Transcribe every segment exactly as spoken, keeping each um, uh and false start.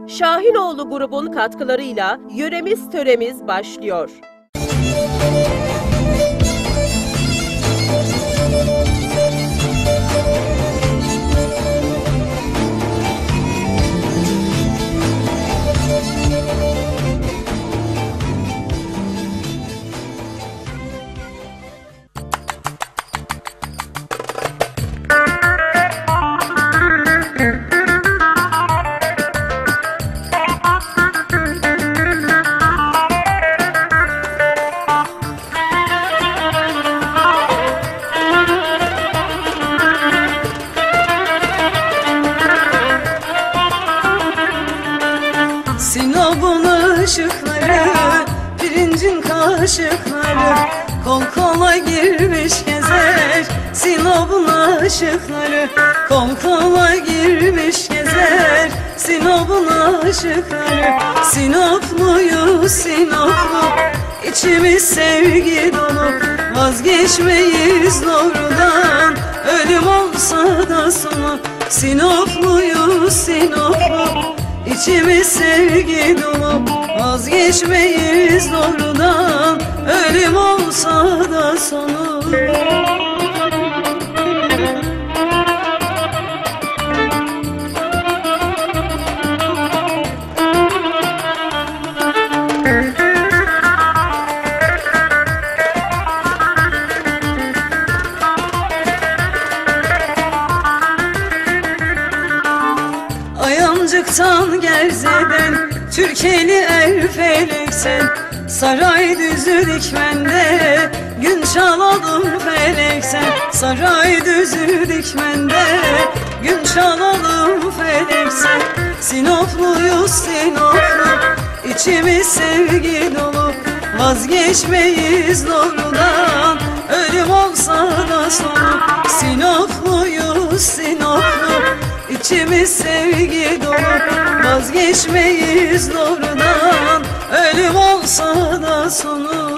Şahinoğlu grubun katkılarıyla Yöremiz Töremiz başlıyor. Sinop'un ışıkları, pirincin kaşıkları, kol kola girmiş gezer. Sinop'un ışıkları, kol kola girmiş gezer. Sinop'un ışıkları, Sinopluyuz Sinoplu, içimiz sevgi dolu. Vazgeçmeyiz doğrudan, ölüm olsa da sonu. Sinopluyuz Sinoplu, İçimiz sevgi dolu, vazgeçmeyiz doğrudan, ölüm olsa da sonu. Ayancıktan Gerze'den, Türkeli Erfelek'sen, Saray düzü dikmende, gün çalalım feleksen. Saray düzü dikmende, gün çalalım feleksen. Sinopluyuz Sinoplu, içimiz sevgi dolu. Vazgeçmeyiz doğrudan, ölüm olsa da sonu. Sinopluyuz Sinoplu, İçimiz sevgi dolu, vazgeçmeyiz doğrudan, ölüm olsa da sonu.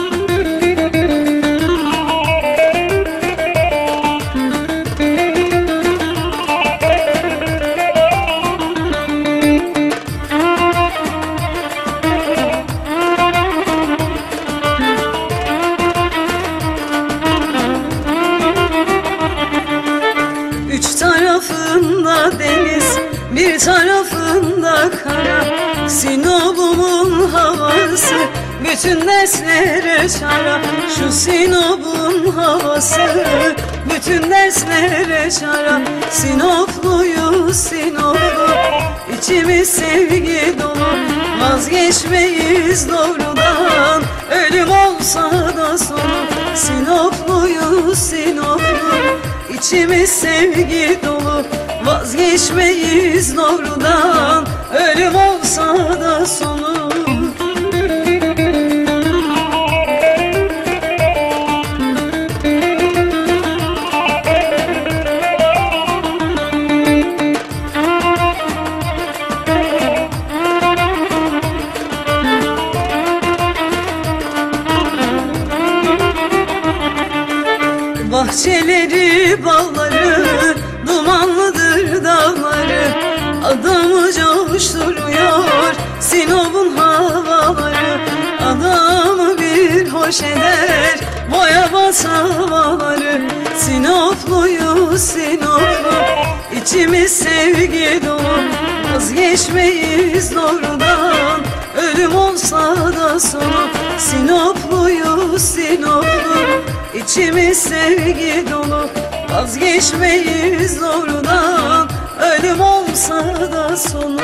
Üç tarafında deniz, bir tarafında kara. Sinop'umun havası, bütün derslere çara. Şu Sinop'un havası, bütün derslere çara. Sinopluyuz Sinoplu, içimiz sevgi dolu. Vazgeçmeyiz doğrudan, ölüm olsa da sonu. Sinopluyuz Sinoplu, İçimiz sevgi dolu, vazgeçmeyiz doğrudan, ölüm olsa da sonu. Bahçeleri, bağları, dumanlıdır dağları. Adamı coşturuyor Sinop'un havaları. Adamı bir hoş eder boya bas havaları. Sinopluyuz Sinoplu, içimiz sevgi dolu. Vazgeçmeyiz doğrudan, ölüm olsa da sonu. Sinopluyuz Sinoplu, İçimiz sevgi dolu, vazgeçmeyiz doğrudan, ölüm olsa da sonu.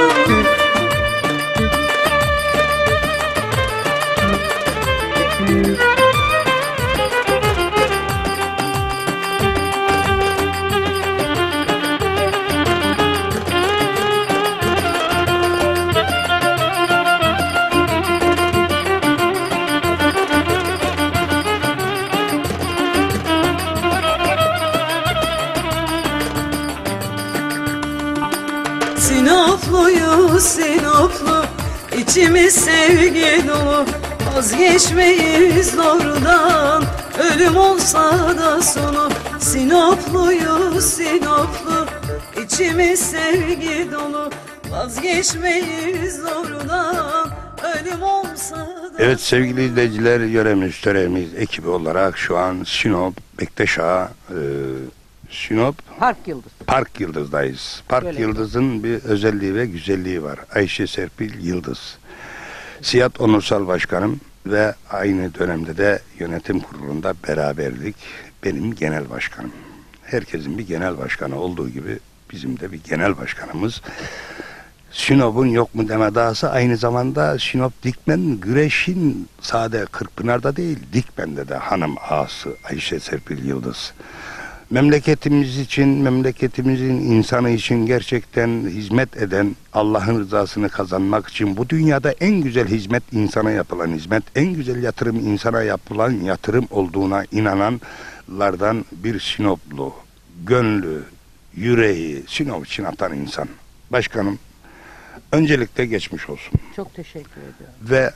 Sinopluyuz Sinoplu, içimiz sevgi dolu. Vazgeçmeyiz doğrudan, ölüm olsa da sonu. Sinopluyuz Sinoplu, içimiz sevgi dolu. Vazgeçmeyiz oradan, ölüm olsa da. Evet sevgili izleyiciler, yöremiz, töremiz ekibi olarak şu an Sinop, Bektaş'a, e, Sinop Park Yıldız. Park Yıldız'dayız. Park Öyle. Yıldız'ın bir özelliği ve güzelliği var. Ayşe Serpil Yıldız. Siyat Onursal Başkanım ve aynı dönemde de yönetim kurulunda beraberdik. Benim genel başkanım. Herkesin bir genel başkanı olduğu gibi bizim de bir genel başkanımız. Sinop'un yok mu deme dahası, aynı zamanda Sinop Dikmen Güreş'in sade Kırkpınar'da değil Dikmen'de de hanım ağası Ayşe Serpil Yıldız. Memleketimiz için, memleketimizin insanı için gerçekten hizmet eden, Allah'ın rızasını kazanmak için bu dünyada en güzel hizmet insana yapılan hizmet, en güzel yatırım insana yapılan yatırım olduğuna inananlardan bir Sinoplu, gönlü, yüreği Sinop için atan insan. Başkanım, öncelikle geçmiş olsun. Çok teşekkür ediyorum. Ve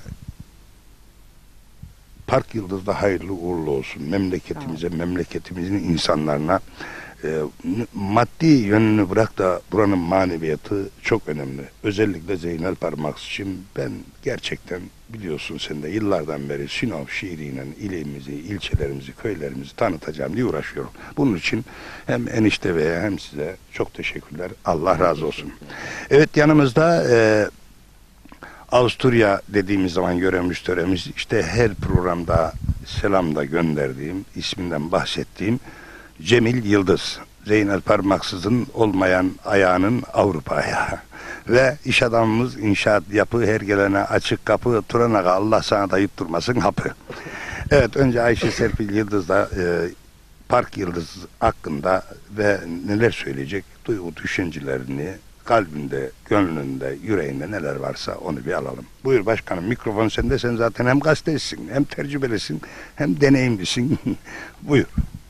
Park Yıldız'da hayırlı uğurlu olsun. Memleketimize, memleketimizin insanlarına e, maddi yönünü bırak da buranın maneviyatı çok önemli. Özellikle Zeynel Parmaks için ben gerçekten, biliyorsun sen de yıllardan beri Sinop şiiriyle ilimizi, ilçelerimizi, köylerimizi tanıtacağım diye uğraşıyorum. Bunun için hem enişte beye hem size çok teşekkürler. Allah razı olsun. Evet, yanımızda e, Avusturya dediğimiz zaman görevimiz, töremiz, işte her programda selam da gönderdiğim, isminden bahsettiğim Cemil Yıldız. Zeynel Parmaksız'ın olmayan ayağının Avrupa ayağı. Ve iş adamımız, inşaat yapı, her gelene açık kapı, Turanaka Allah sana da yutturmasın hapı. Evet, önce Ayşe Serpil Yıldız'la e, Park Yıldız hakkında ve neler söyleyecek, duygu düşüncelerini, kalbinde, gönlünde, yüreğinde neler varsa onu bir alalım. Buyur başkanım, mikrofon sende. Sen zaten hem gazetecisin, hem tecrübelisin, hem deneyimlisin. Buyur.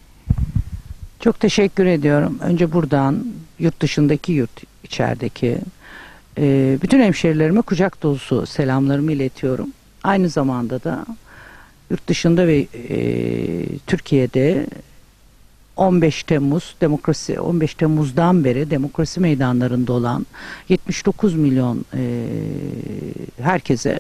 Çok teşekkür ediyorum. Önce buradan, yurt dışındaki, yurt içerideki e, bütün hemşerilerime kucak dolusu selamlarımı iletiyorum. Aynı zamanda da yurt dışında ve e, Türkiye'de on beş Temmuz demokrasi on beş Temmuz'dan beri demokrasi meydanlarında olan yetmiş dokuz milyon e, herkese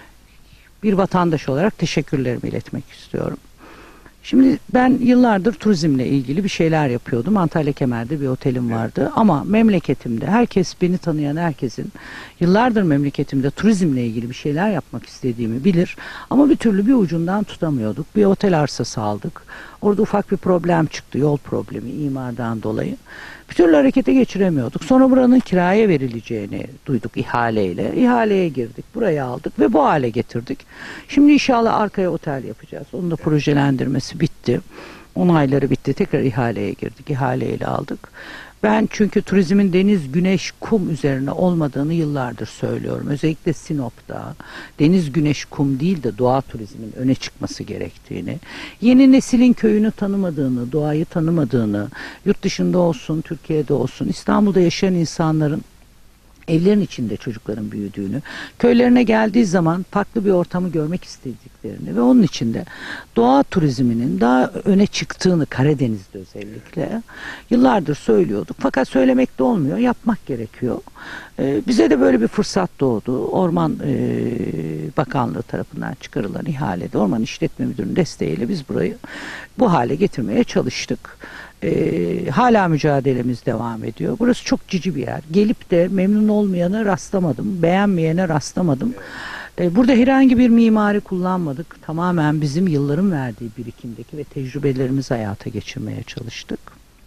bir vatandaş olarak teşekkürlerimi iletmek istiyorum. Şimdi ben yıllardır turizmle ilgili bir şeyler yapıyordum. Antalya Kemer'de bir otelim vardı. Ama memleketimde, herkes beni tanıyan herkesin yıllardır memleketimde turizmle ilgili bir şeyler yapmak istediğimi bilir. Ama bir türlü bir ucundan tutamıyorduk. Bir otel arsası aldık. Orada ufak bir problem çıktı. Yol problemi, imardan dolayı. Bir türlü harekete geçiremiyorduk. Sonra buranın kiraya verileceğini duyduk ihaleyle. İhaleye girdik. Burayı aldık ve bu hale getirdik. Şimdi inşallah arkaya otel yapacağız. Onun da projelendirmesi bitti. Onayları bitti. Tekrar ihaleye girdik. İhaleyle aldık. Ben çünkü turizmin deniz, güneş, kum üzerine olmadığını yıllardır söylüyorum. Özellikle Sinop'ta deniz, güneş, kum değil de doğa turizmin öne çıkması gerektiğini, yeni neslin köyünü tanımadığını, doğayı tanımadığını, yurt dışında olsun, Türkiye'de olsun, İstanbul'da yaşayan insanların evlerin içinde çocukların büyüdüğünü, köylerine geldiği zaman farklı bir ortamı görmek istediklerini ve onun içinde doğa turizminin daha öne çıktığını Karadeniz'de özellikle yıllardır söylüyorduk. Fakat söylemek de olmuyor, yapmak gerekiyor. Ee, bize de böyle bir fırsat doğdu. Orman e, Bakanlığı tarafından çıkarılan ihalede Orman İşletme Müdürü'nün desteğiyle biz burayı bu hale getirmeye çalıştık. Ee, hala mücadelemiz devam ediyor. Burası çok cici bir yer. Gelip de memnun olmayana rastlamadım. Beğenmeyene rastlamadım. Ee, burada herhangi bir mimari kullanmadık. Tamamen bizim yılların verdiği birikimdeki ve tecrübelerimizi hayata geçirmeye çalıştık.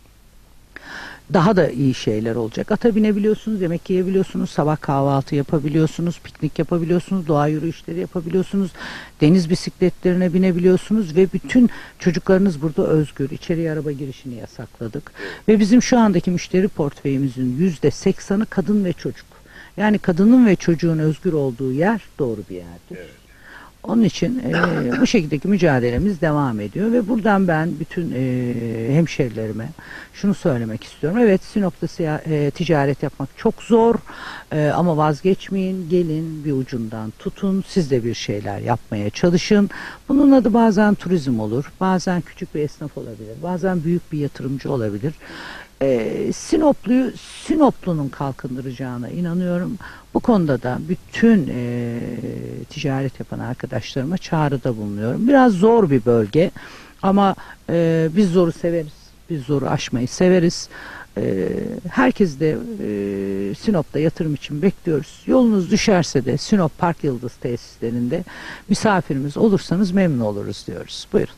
Daha da iyi şeyler olacak. Ata binebiliyorsunuz, yemek yiyebiliyorsunuz, sabah kahvaltı yapabiliyorsunuz, piknik yapabiliyorsunuz, doğa yürüyüşleri yapabiliyorsunuz, deniz bisikletlerine binebiliyorsunuz ve bütün çocuklarınız burada özgür. İçeriye araba girişini yasakladık. Ve bizim şu andaki müşteri portföyümüzün yüzde seksanı kadın ve çocuk. Yani kadının ve çocuğun özgür olduğu yer doğru bir yerdir. Evet. Onun için e, bu şekildeki mücadelemiz devam ediyor ve buradan ben bütün e, hemşerilerime şunu söylemek istiyorum. Evet, Sinop'ta e, ticaret yapmak çok zor e, ama vazgeçmeyin, gelin bir ucundan tutun, siz de bir şeyler yapmaya çalışın. Bunun adı bazen turizm olur, bazen küçük bir esnaf olabilir, bazen büyük bir yatırımcı olabilir. e, Sinoplu'yu Sinoplunun kalkındıracağına inanıyorum. Bu konuda da bütün e, ticaret yapan arkadaşlarıma çağrıda bulunuyorum. Biraz zor bir bölge ama e, biz zoru severiz. Biz zoru aşmayı severiz. E, herkes de e, Sinop'ta yatırım için bekliyoruz. Yolunuz düşerse de Sinop Park Yıldız tesislerinde misafirimiz olursanız memnun oluruz diyoruz. Buyurun.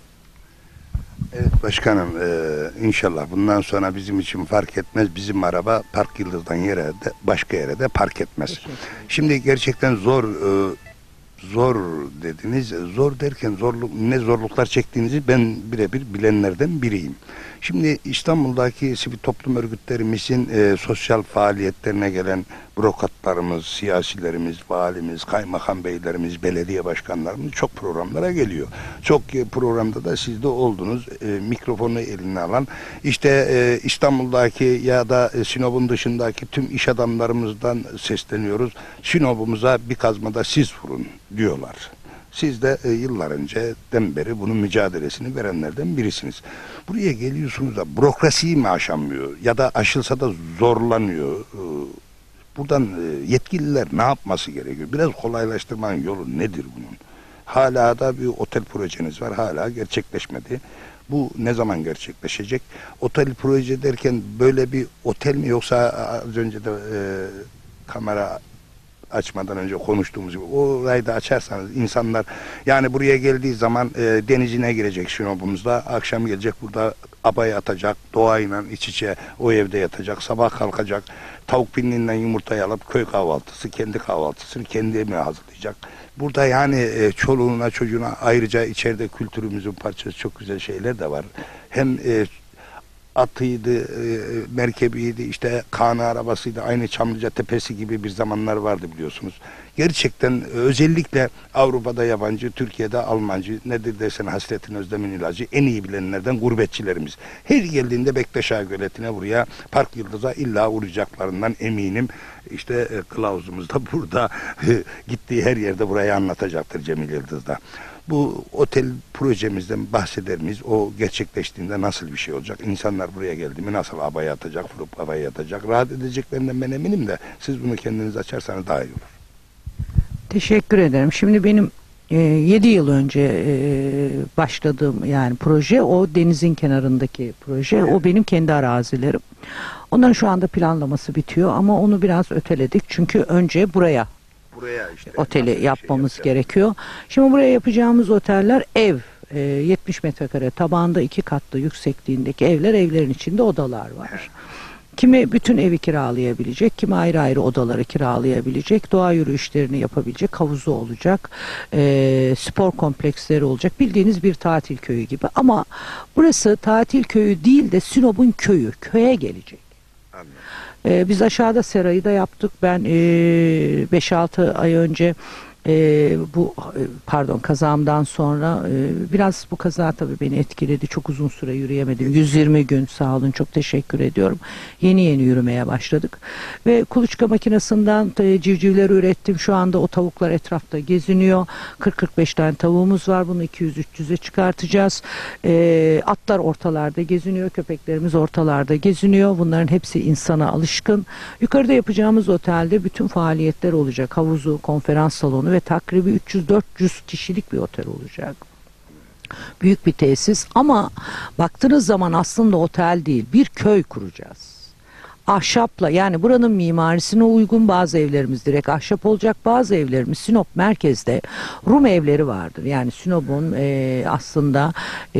Evet başkanım, e, inşallah bundan sonra bizim için fark etmez. Bizim araba Park Yıldız'dan yere de başka yere de park etmez. Şimdi gerçekten zor e, zor dediniz. Zor derken zorluk, ne zorluklar çektiğinizi ben birebir bilenlerden biriyim. Şimdi İstanbul'daki sivil toplum örgütlerimizin e, sosyal faaliyetlerine gelen bürokratlarımız, siyasilerimiz, valimiz, kaymakam beylerimiz, belediye başkanlarımız çok programlara geliyor. Çok e, programda da siz de oldunuz. E, mikrofonu eline alan, işte e, İstanbul'daki ya da e, Sinop'un dışındaki tüm iş adamlarımızdan sesleniyoruz. Sinop'umuza bir kazmada siz vurun diyorlar. Siz de e, yıllar önceden beri bunun mücadelesini verenlerden birisiniz. Buraya geliyorsunuz da bürokrasiyi mi aşamıyor ya da aşılsa da zorlanıyor. E, buradan e, yetkililer ne yapması gerekiyor? Biraz kolaylaştırmanın yolu nedir bunun? Hala da bir otel projeniz var, hala gerçekleşmedi. Bu ne zaman gerçekleşecek? Otel proje derken böyle bir otel mi, yoksa az önce de e, kamera açmadan önce konuştuğumuz gibi orayı da açarsanız insanlar, yani buraya geldiği zaman e, denizine girecek Sinop'umuzda, akşam gelecek burada abaya atacak, doğayla iç içe o evde yatacak, sabah kalkacak, tavuk pinliğinden yumurtayı alıp köy kahvaltısı, kendi kahvaltısını kendi evine hazırlayacak. Burada yani e, çoluğuna çocuğuna, ayrıca içeride kültürümüzün parçası çok güzel şeyler de var. Hem e, atıydı, e, merkebiydi, işte Kana arabasıydı, aynı Çamlıca Tepesi gibi bir zamanlar vardı biliyorsunuz. Gerçekten e, özellikle Avrupa'da yabancı, Türkiye'de Almancı, nedir dersen hasretin özlemin ilacı, en iyi bilenlerden gurbetçilerimiz. Her geldiğinde Bektaş Ağa Göleti'ne, buraya Park Yıldız'a illa uğrayacaklarından eminim. İşte e, kılavuzumuz da burada, e, gittiği her yerde burayı anlatacaktır Cemil Yıldız'da. Bu otel projemizden bahseder miyiz? O gerçekleştiğinde nasıl bir şey olacak? İnsanlar buraya geldi mi nasıl abaya atacak, vurup abaya yatacak? Rahat edeceklerinden ben eminim de siz bunu kendiniz açarsanız daha iyi olur. Teşekkür ederim. Şimdi benim e, yedi yıl önce e, başladığım yani proje, o denizin kenarındaki proje. Evet. O benim kendi arazilerim. Onların şu anda planlaması bitiyor ama onu biraz öteledik. Çünkü önce buraya Buraya işte oteli yapmamız şey gerekiyor. Şimdi buraya yapacağımız oteller ev. E, yetmiş metrekare tabanda iki katlı yüksekliğindeki evler, evlerin içinde odalar var. Evet. Kimi bütün evi kiralayabilecek, kimi ayrı ayrı odaları kiralayabilecek, doğa yürüyüşlerini yapabilecek, havuzu olacak, e, spor kompleksleri olacak. Bildiğiniz bir tatil köyü gibi. Ama burası tatil köyü değil de Sinop'un köyü, köye gelecek. Anladım. Ee, biz aşağıda serayı da yaptık. Ben beş altı ay önce e, bu pardon kazamdan sonra e, biraz bu kaza tabii beni etkiledi. Çok uzun süre yürüyemedim. yüz yirmi gün, sağ olun, çok teşekkür ediyorum. Yeni yeni yürümeye başladık. Ve kuluçka makinesinden e, civcivleri ürettim. Şu anda o tavuklar etrafta geziniyor. kırk kırk beş tane tavuğumuz var. Bunu iki yüz üç yüze çıkartacağız. E, atlar ortalarda geziniyor. Köpeklerimiz ortalarda geziniyor. Bunların hepsi insana alışkın. Yukarıda yapacağımız otelde bütün faaliyetler olacak. Havuzu, konferans salonu ve takribi üç yüz dört yüz kişilik bir otel olacak. Büyük bir tesis ama baktığınız zaman aslında otel değil, bir köy kuracağız. Ahşapla, yani buranın mimarisine uygun bazı evlerimiz direkt ahşap olacak, bazı evlerimiz Sinop merkezde Rum evleri vardır. Yani Sinop'un e, aslında e,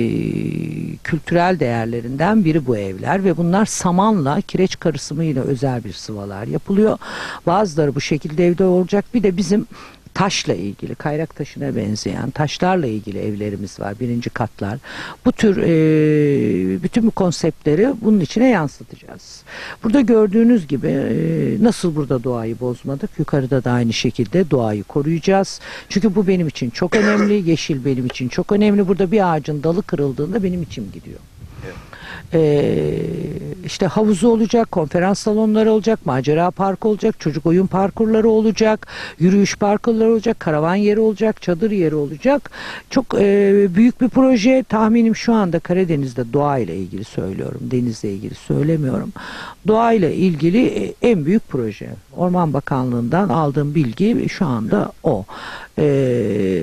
kültürel değerlerinden biri bu evler ve bunlar samanla, kireç karışımıyla özel bir sıvalar yapılıyor. Bazıları bu şekilde evde olacak. Bir de bizim taşla ilgili, kayrak taşına benzeyen taşlarla ilgili evlerimiz var, birinci katlar. Bu tür e, bütün bu konseptleri bunun içine yansıtacağız. Burada gördüğünüz gibi e, nasıl burada doğayı bozmadık, yukarıda da aynı şekilde doğayı koruyacağız. Çünkü bu benim için çok önemli, yeşil benim için çok önemli. Burada bir ağacın dalı kırıldığında benim içim gidiyor. Ee, işte havuzu olacak, konferans salonları olacak, macera parkı olacak, çocuk oyun parkurları olacak, yürüyüş parkurları olacak, karavan yeri olacak, çadır yeri olacak. Çok e, büyük bir proje. Tahminim şu anda Karadeniz'de doğayla ilgili söylüyorum, denizle ilgili söylemiyorum. Doğayla ilgili en büyük proje. Orman Bakanlığı'ndan aldığım bilgi şu anda o. Ee,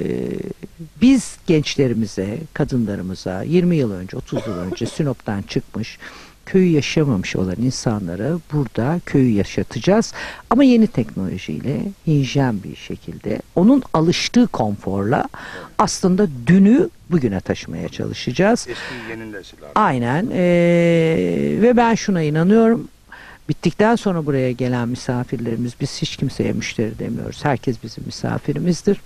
biz gençlerimize, kadınlarımıza yirmi yıl önce, otuz yıl önce Sinop'tan çıkmış, köyü yaşamamış olan insanlara burada köyü yaşatacağız. Ama yeni teknolojiyle, hijyen bir şekilde, onun alıştığı konforla aslında dünü bugüne taşımaya çalışacağız. Eski yeni nesil abi. Aynen. Ee, ve ben şuna inanıyorum. Bittikten sonra buraya gelen misafirlerimiz, biz hiç kimseye müşteri demiyoruz. Herkes bizim misafirimizdir.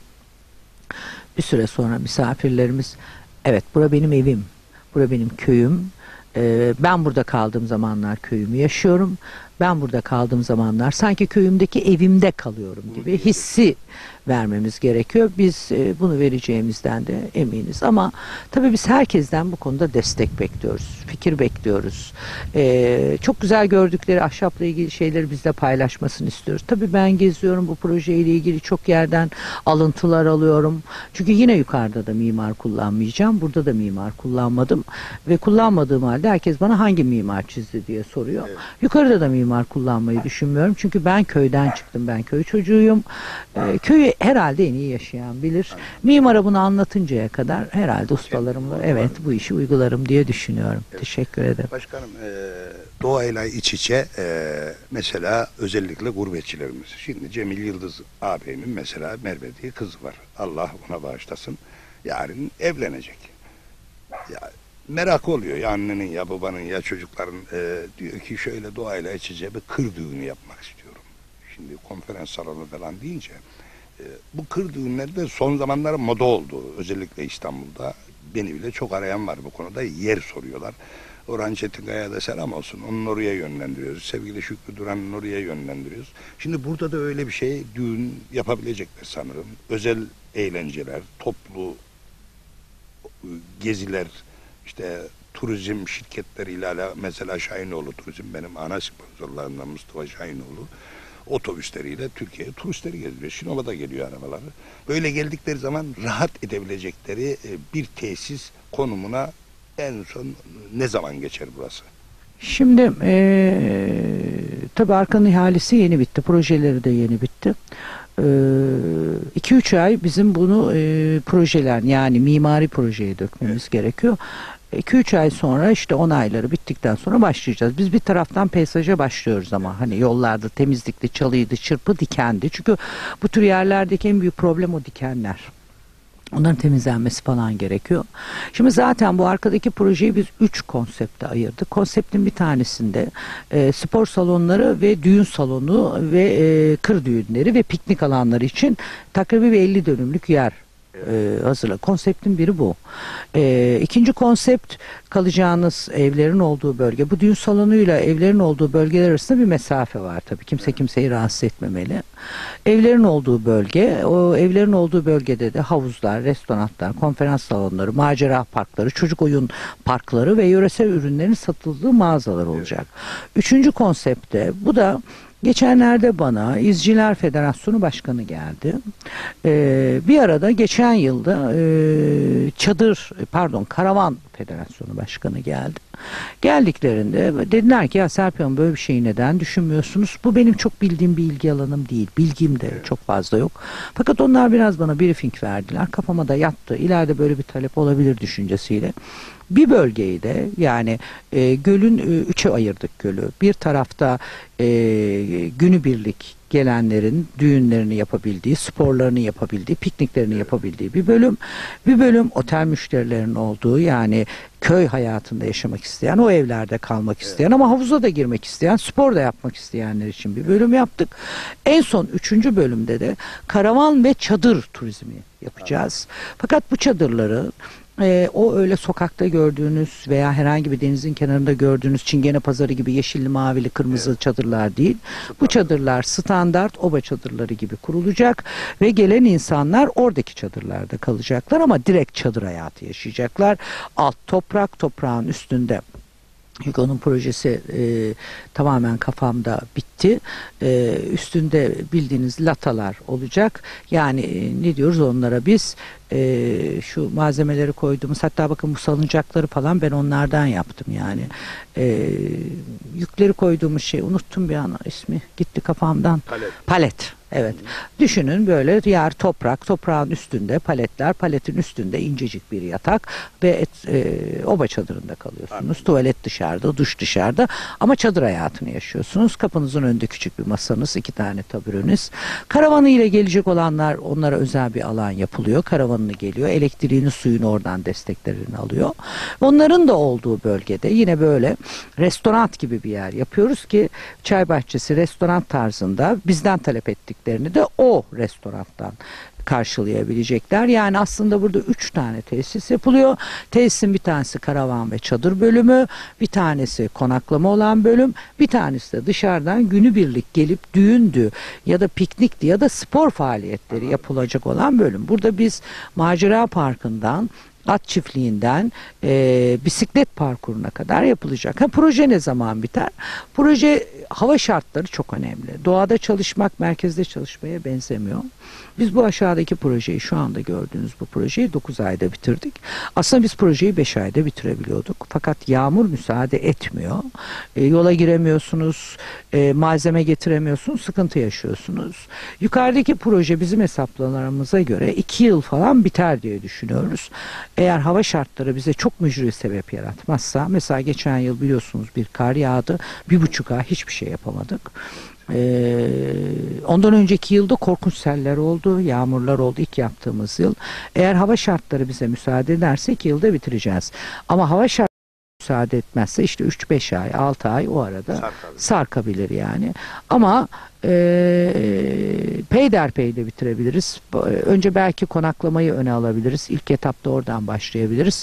Bir süre sonra misafirlerimiz, evet bura benim evim, bura benim köyüm. Ee, ben burada kaldığım zamanlar köyümü yaşıyorum. Ben burada kaldığım zamanlar sanki köyümdeki evimde kalıyorum gibi hissi vermemiz gerekiyor. Biz e, bunu vereceğimizden de eminiz. Ama tabii biz herkesten bu konuda destek bekliyoruz. Fikir bekliyoruz. E, çok güzel gördükleri ahşapla ilgili şeyleri bizle paylaşmasını istiyoruz. Tabii ben geziyorum, bu projeyle ilgili çok yerden alıntılar alıyorum. Çünkü yine yukarıda da mimar kullanmayacağım. Burada da mimar kullanmadım. Ve kullanmadığım halde herkes bana hangi mimar çizdi diye soruyor. Evet. Yukarıda da mimar kullanmayı düşünmüyorum. Çünkü ben köyden çıktım. Ben köy çocuğuyum. E, köyü herhalde en iyi yaşayan bilir. Mimara bunu anlatıncaya kadar herhalde ustalarımla evet bu işi uygularım diye düşünüyorum. Evet. Teşekkür ederim. Başkanım, e, doğayla iç içe e, mesela özellikle gurbetçilerimiz. Şimdi Cemil Yıldız ağabeyimin mesela Merve diye kızı var. Allah ona bağışlasın. Yarın evlenecek. Ya, merak oluyor ya annenin ya babanın ya çocukların, e, diyor ki şöyle doğayla iç içe bir kır düğünü yapmak istiyorum. Şimdi konferans salonu falan deyince e, bu kır düğünleri de son zamanlarda moda oldu. Özellikle İstanbul'da beni bile çok arayan var bu konuda, yer soruyorlar. Orhan Çetinkaya'ya da selam olsun. Onun oraya yönlendiriyoruz. Sevgili Şükrü Duran'ın oraya yönlendiriyoruz. Şimdi burada da öyle bir şey, düğün yapabilecekler sanırım. Özel eğlenceler, toplu geziler, işte turizm şirketleriyle, mesela Şahinoğlu Turizm benim ana sponsorlarımdan Mustafa Şahinoğlu, otobüsleriyle Türkiye'ye turistleri gezdiriyor. Sinop'a da geliyor arabaları. Böyle geldikleri zaman rahat edebilecekleri bir tesis konumuna en son ne zaman geçer burası? Şimdi ee, tabii Arkan'ın ihalesi yeni bitti. Projeleri de yeni bitti. iki üç ay bizim bunu e, projeler, yani mimari projeye dökmemiz evet. gerekiyor. iki üç ay sonra işte onayları bittikten sonra başlayacağız. Biz bir taraftan peysaja başlıyoruz ama hani yollarda temizlikli, çalıydı, çırpı, dikendi. Çünkü bu tür yerlerdeki en büyük problem o dikenler. Onların temizlenmesi falan gerekiyor. Şimdi zaten bu arkadaki projeyi biz üç konsepte ayırdık. Konseptin bir tanesinde e, spor salonları ve düğün salonu ve e, kır düğünleri ve piknik alanları için takribi bir elli dönümlük yer e, hazırla. Konseptin biri bu. E, ikinci konsept, kalacağınız evlerin olduğu bölge. Bu düğün salonuyla evlerin olduğu bölgeler arasında bir mesafe var tabii. Kimse kimseyi rahatsız etmemeli. Evlerin olduğu bölge, o evlerin olduğu bölgede de havuzlar, restoranlar, konferans salonları, macera parkları, çocuk oyun parkları ve yöresel ürünlerin satıldığı mağazalar olacak. Üçüncü konsepte, bu da geçenlerde bana İzciler Federasyonu Başkanı geldi. Ee, bir arada geçen yılda e, çadır, pardon karavan Federasyonu Başkanı geldi. Geldiklerinde dediler ki ya Serpil Hanım, böyle bir şeyi neden düşünmüyorsunuz? Bu benim çok bildiğim bir ilgi alanım değil. Bilgim de çok fazla yok. Fakat onlar biraz bana briefing verdiler. Kafama da yattı. İleride böyle bir talep olabilir düşüncesiyle. Bir bölgeyi de, yani e, gölün e, üçe ayırdık gölü. Bir tarafta e, günübirlik gelenlerin düğünlerini yapabildiği, sporlarını yapabildiği, pikniklerini yapabildiği bir bölüm. Bir bölüm otel müşterilerinin olduğu, yani köy hayatında yaşamak isteyen, o evlerde kalmak isteyen ama havuza da girmek isteyen, spor da yapmak isteyenler için bir bölüm yaptık. En son üçüncü bölümde de karavan ve çadır turizmi yapacağız. Fakat bu çadırları Ee, o öyle sokakta gördüğünüz veya herhangi bir denizin kenarında gördüğünüz Çingene Pazarı gibi yeşilli, mavili, kırmızı evet. çadırlar değil. Bu çadırlar standart oba çadırları gibi kurulacak ve gelen insanlar oradaki çadırlarda kalacaklar ama direkt çadır hayatı yaşayacaklar. Alt toprak, toprağın üstünde Çünkü onun projesi e, tamamen kafamda bitti. E, üstünde bildiğiniz latalar olacak. Yani e, ne diyoruz onlara biz? E, şu malzemeleri koyduğumuz, hatta bakın bu salıncakları falan ben onlardan yaptım yani. E, yükleri koyduğumuz şey, unuttum bir an ismi, gitti kafamdan. Palet. Palet. Evet. Düşünün böyle yer toprak, toprağın üstünde paletler, paletin üstünde incecik bir yatak ve et, e, oba çadırında kalıyorsunuz. Anladım. Tuvalet dışarıda, duş dışarıda ama çadır hayatını yaşıyorsunuz. Kapınızın önünde küçük bir masanız, iki tane tabureniz. Karavanı ile gelecek olanlar, onlara özel bir alan yapılıyor. Karavanını geliyor, elektriğini, suyunu oradan desteklerini alıyor. Onların da olduğu bölgede yine böyle restoran gibi bir yer yapıyoruz ki çay bahçesi, restoran tarzında bizden talep ettik de o restorandan karşılayabilecekler. Yani aslında burada üç tane tesis yapılıyor. Tesisin bir tanesi karavan ve çadır bölümü, bir tanesi konaklama olan bölüm, bir tanesi de dışarıdan günübirlik gelip düğündü ya da piknikti ya da spor faaliyetleri yapılacak olan bölüm. Burada biz macera parkından, at çiftliğinden e, bisiklet parkuruna kadar yapılacak. Ha, proje ne zaman biter? Proje, hava şartları çok önemli. Doğada çalışmak merkezde çalışmaya benzemiyor. Biz bu aşağıdaki projeyi, şu anda gördüğünüz bu projeyi dokuz ayda bitirdik. Aslında biz projeyi beş ayda bitirebiliyorduk. Fakat yağmur müsaade etmiyor. E, yola giremiyorsunuz, e, malzeme getiremiyorsunuz, sıkıntı yaşıyorsunuz. Yukarıdaki proje bizim hesaplamalarımıza göre iki yıl falan biter diye düşünüyoruz. Eğer hava şartları bize çok mücri sebep yaratmazsa, mesela geçen yıl biliyorsunuz bir kar yağdı, bir buçuk ay hiçbir şey yapamadık. Ee, ondan önceki yılda korkunç seller oldu, yağmurlar oldu ilk yaptığımız yıl. Eğer hava şartları bize müsaade ederse iki yılda bitireceğiz. Ama hava şartları müsaade etmezse işte üç beş ay, altı ay o arada sarkabilir, sarkabilir yani. Ama e, peyderpey de bitirebiliriz. Önce belki konaklamayı öne alabiliriz. İlk etapta oradan başlayabiliriz.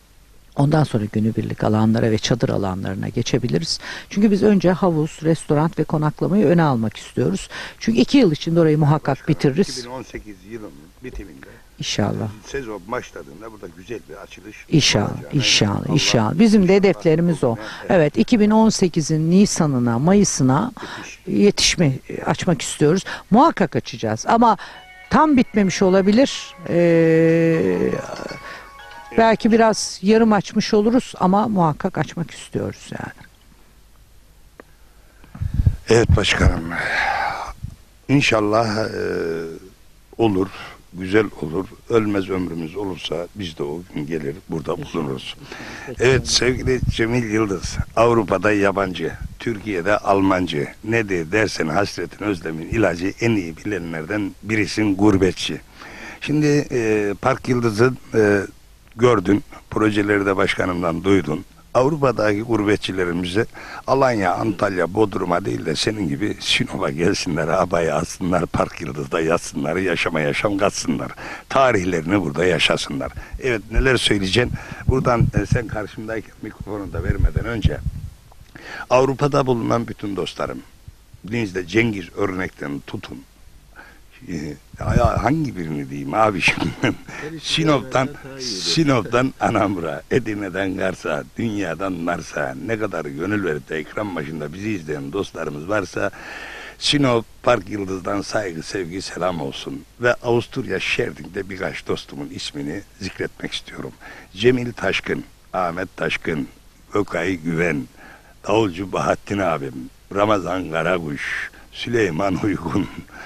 Ondan sonra günübirlik alanlara ve çadır alanlarına geçebiliriz. Çünkü biz önce havuz, restoran ve konaklamayı öne almak istiyoruz. Çünkü iki yıl içinde orayı muhakkak bitiririz. iki bin on sekiz yılının bitiminde İnşallah. Sezon başladığında burada güzel bir açılış İnşallah, olacağına inşallah, inanıyorum. inşallah. Allah Bizim de inşallah hedeflerimiz o. bugüne, Evet, iki bin on sekizin Nisan'ına, Mayıs'ına Yetiş. yetişme, açmak istiyoruz. Muhakkak açacağız ama tam bitmemiş olabilir. Ee, belki biraz yarım açmış oluruz ama muhakkak açmak istiyoruz yani. Evet başkanım. İnşallah e, olur, güzel olur. Ölmez ömrümüz olursa biz de o gün gelir burada bulunuruz. Evet sevgili Cemil Yıldız, Avrupa'da yabancı, Türkiye'de Almancı. Ne de dersen hasretin özlemin ilacı, en iyi bilenlerden birisin, gurbetçi. Şimdi e, Park Yıldız'ı e, gördün, projeleri de başkanımdan duydun. Avrupa'daki gurbetçilerimize Alanya, Antalya, Bodrum'a değil de senin gibi Sinop'a gelsinler, abaya alsınlar, Park Yıldız'da yatsınlar, yaşama yaşam katsınlar. Tarihlerini burada yaşasınlar. Evet, neler söyleyeceksin? Buradan e, sen karşımdayken mikrofonu da vermeden önce Avrupa'da bulunan bütün dostlarım, Deniz'de Cengiz örnekten tutun. Ee, hangi birini diyeyim abi şimdi? Sinop'tan Sinop'tan Anamur'a, Edirne'den Kars'a, dünyadan Mars'a ne kadar gönül verip de ekran başında bizi izleyen dostlarımız varsa Sinop Park Yıldız'dan saygı, sevgi, selam olsun. Ve Avusturya Şerding'de birkaç dostumun ismini zikretmek istiyorum. Cemil Taşkın, Ahmet Taşkın, Ökay Güven, Davulcu Bahattin abim, Ramazan Karakuş, Süleyman Uygun,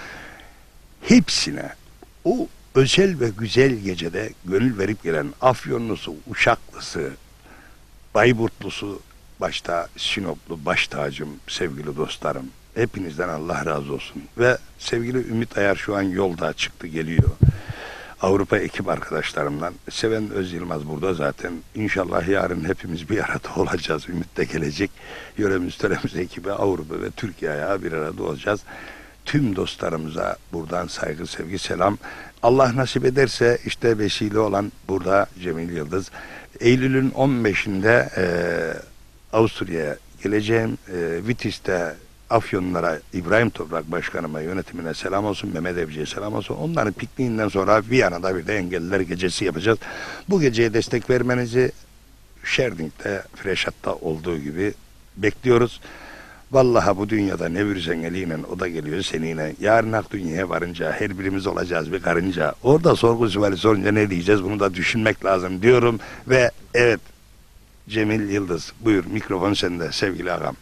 hepsine o özel ve güzel gecede gönül verip gelen Afyonlusu, Uşaklısı, Bayburtlusu, başta Sinoplu baş tacım, sevgili dostlarım. Hepinizden Allah razı olsun. Ve sevgili Ümit Ayar şu an yolda çıktı geliyor. Avrupa ekip arkadaşlarımdan. Seven Öz Yılmaz burada zaten. İnşallah yarın hepimiz bir arada olacağız. Ümit de gelecek. Yöremiz, töremiz ekibi Avrupa ve Türkiye'ye bir arada olacağız. Tüm dostlarımıza buradan saygı, sevgi, selam. Allah nasip ederse işte vesile olan burada Cemil Yıldız. Eylül'ün on beşinde e, Avusturya'ya geleceğim. E, Vitis'te Afyonlara, İbrahim Toprak Başkanıma, yönetimine selam olsun, Mehmet Evci'ye selam olsun. Onların pikniğinden sonra Viyana'da bir de Engelliler Gecesi yapacağız. Bu geceye destek vermenizi Şerding'de, Freşat'ta olduğu gibi bekliyoruz. Vallahi bu dünyada ne vürsen eliyle o da geliyor seninle. Yarın ak dünyaya varınca her birimiz olacağız bir karınca. Orada sorgu suali sorunca ne diyeceğiz bunu da düşünmek lazım diyorum. Ve evet Cemil Yıldız buyur mikrofon sende sevgili ağam.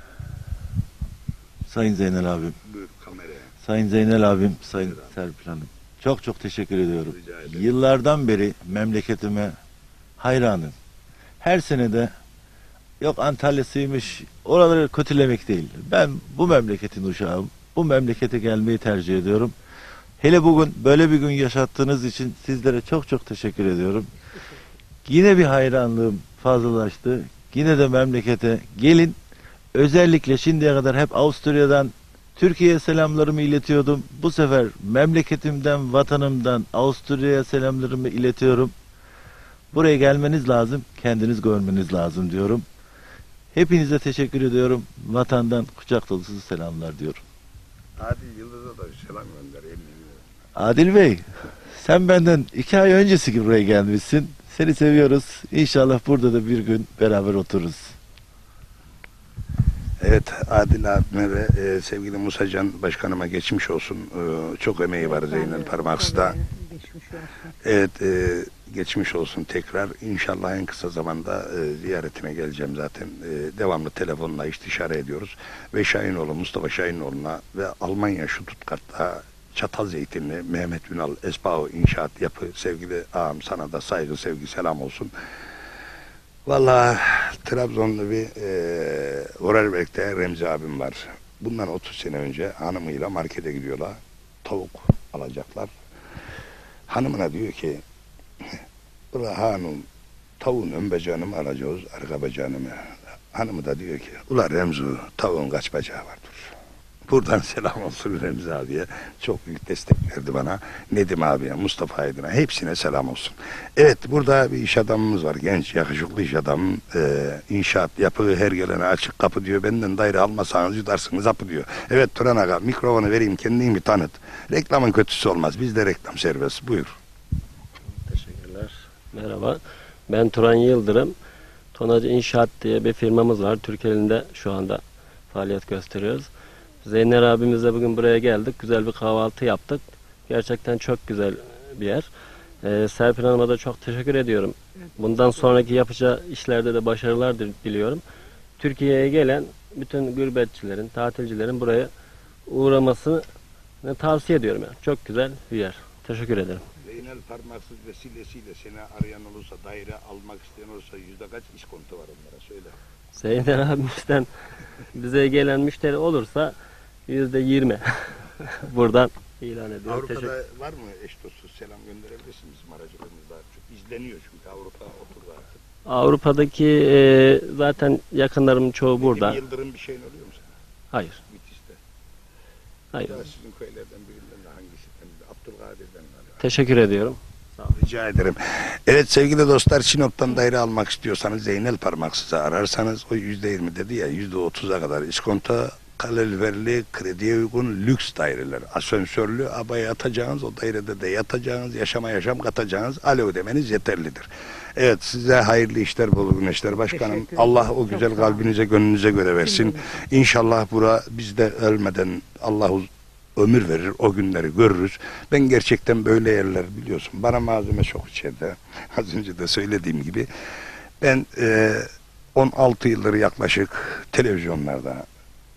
Sayın Zeynel abim, Buyur kameraya. Sayın Zeynel abim, Sayın Serpil Hanım. Çok çok teşekkür ediyorum. Rica ederim. Yıllardan beri memleketime hayranım. Her sene de yok Antalya'sıymış, oraları kötülemek değil. Ben bu memleketin uşağım. Bu memlekete gelmeyi tercih ediyorum. Hele bugün böyle bir gün yaşattığınız için sizlere çok çok teşekkür ediyorum. Yine bir hayranlığım fazlalaştı. Yine de memlekete gelin. Özellikle şimdiye kadar hep Avusturya'dan Türkiye'ye selamlarımı iletiyordum. Bu sefer memleketimden, vatanımdan Avusturya'ya selamlarımı iletiyorum. Buraya gelmeniz lazım, kendiniz görmeniz lazım diyorum. Hepinize teşekkür ediyorum. Vatandan kucak dolusu selamlar diyorum. Adil Yıldız'a da selam gönder. Adil Bey, sen benden iki ay öncesi gibi buraya gelmişsin. Seni seviyoruz. İnşallah burada da bir gün beraber otururuz. Evet Adil abime ve e, sevgili Musacan başkanıma geçmiş olsun. E, çok emeği var Zeynel Parmaksız'da. Evet e, geçmiş olsun tekrar. İnşallah en kısa zamanda e, ziyaretine geleceğim zaten. E, devamlı telefonla istişare ediyoruz. Ve Şahinoğlu, Mustafa Şahinoğlu'na ve Almanya Stuttgart'ta Çatalzeytinli Mehmet Ünal Esbao İnşaat Yapı sevgili ağam sana da saygı sevgi selam olsun. Vallahi Trabzonlu bir e, Vorarlberg'de Remzi abim var. Bundan otuz sene önce hanımıyla markete gidiyorlar. Tavuk alacaklar. Hanımına diyor ki ula hanım tavuğun ön bacağını mı alacağız arka bacağını mı? Hanımı da diyor ki ula Remzi tavuğun kaç bacağı vardır? Buradan selam olsun Remzi abiye. Çok büyük destek verdi bana. Nedim abiye, Mustafa Aydın'a hepsine selam olsun. Evet burada bir iş adamımız var. Genç, yakışıklı iş adamım. Ee, inşaat yapı her gelene açık kapı diyor. Benden daire almasanız yudarsınız apı diyor. Evet Turan Aga mikrofonu vereyim kendini bir tanıt. Reklamın kötüsü olmaz. Bizde reklam serbest. Buyur. Teşekkürler. Merhaba. Ben Turan Yıldırım. Tonacı İnşaat diye bir firmamız var. Türkiye'de şu anda faaliyet gösteriyoruz. Zeynel abimizle bugün buraya geldik. Güzel bir kahvaltı yaptık. Gerçekten çok güzel bir yer. Ee, Serpil Hanım'a da çok teşekkür ediyorum. Bundan sonraki yapacağı işlerde de başarılar diliyorum. Türkiye'ye gelen bütün gurbetçilerin, tatilcilerin buraya uğramasını tavsiye ediyorum. Yani. Çok güzel bir yer. Teşekkür ederim. Zeynel Parmaksız vesilesiyle seni arayan olursa, daire almak isteyen olursa yüzde kaç iskonto var onlara söyle. Zeynel abimizden bize gelen müşteri olursa yüzde yirmi buradan ilan ediyorum. Avrupa'da Teşekkür. var mı eş dostsuz selam gönderebilirsiniz bizim aracılığımızda. Çok izleniyor çünkü Avrupa oturdu artık. Avrupa'daki e, zaten yakınlarımın çoğu burada. Bir Yıldırım bir şeyin oluyor mu sana? Hayır. Bitlis'te. Hayır. Ya sizin köylerden birinden de hangisinden de Abdülkadir'den galiba. Teşekkür ediyorum. Rica ederim. Evet sevgili dostlar Sinop'tan daire almak istiyorsanız Zeynel Parmaksız'ı ararsanız o yüzde yirmi dedi ya yüzde otuza kadar iskonto kaloriferli, krediye uygun lüks daireler. Asansörlü, abaya yatacağınız, o dairede de yatacağınız, yaşama yaşam katacağınız alo demeniz yeterlidir. Evet size hayırlı işler, bol güneşler başkanım. Allah o güzel kalbinize, gönlünüze göre versin. İnşallah bura bizde ölmeden Allah ömür verir, o günleri görürüz. Ben gerçekten böyle yerler biliyorsun. Bana malzeme çok içeride. Az önce de söylediğim gibi. Ben e, on altı yıldır yaklaşık televizyonlarda